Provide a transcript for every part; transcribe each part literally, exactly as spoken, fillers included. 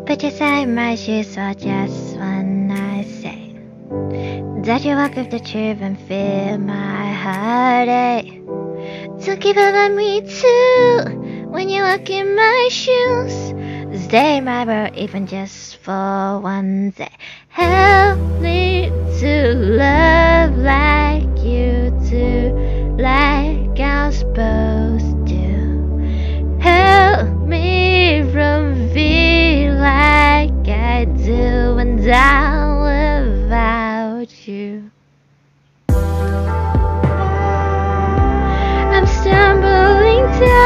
Put aside my shoes for just one night say that you walk with the truth and feel my heartache. So keep it on me too when you walk in my shoes. Stay in my world even just for one day. Help me to love like you do, like I'm supposed to. Help me from feeling like I do when I'm without you. I'm stumbling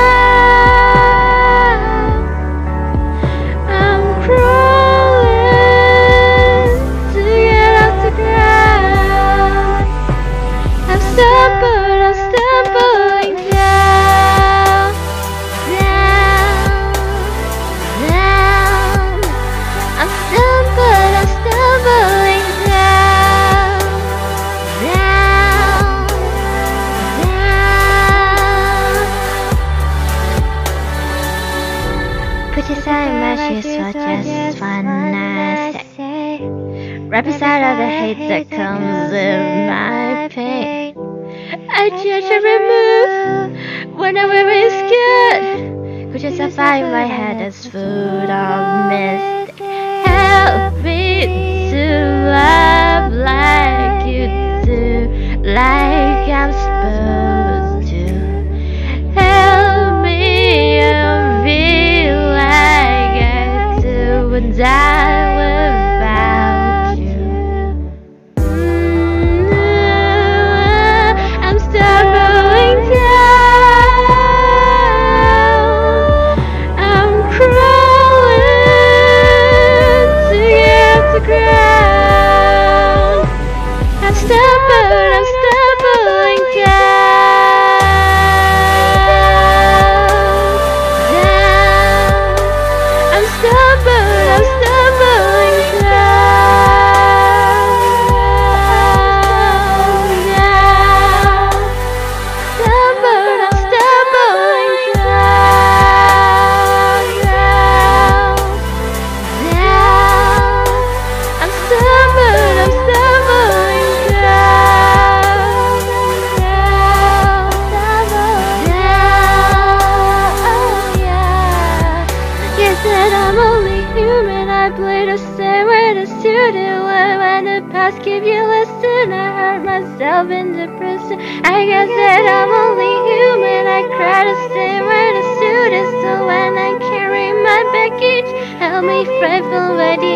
down, I'm crawling to get off the ground. I'm stumbled, I'm stumbling down, down, down. I'm stumbling, I'm stumbling down, down, down. Put aside my shoes for just one night stay. Right beside all the hate that comes with my pain. I judge every move when I'm wearing skirt. Could just I find my head as food on mist. Help me to love like you do, like I'm supposed to. Help me and feel like I do when I'm without you. Mm, I'm stumbling down, I'm crawling to get the ground. I'm stumbling, I'm stumbling down, down. I'm stumbling, I'm stumbling down, down. Stumbling, I'm stumbling down, down, down. I'm stumbling, I'm stumbling down, down, down. Oh yeah. You said I'm only human. I play the same way the student would when the past give you listen. I hurt myself in the prison. I guess that I'm only human. I cry the same way the students do when I carry my baggage. Help me fight for what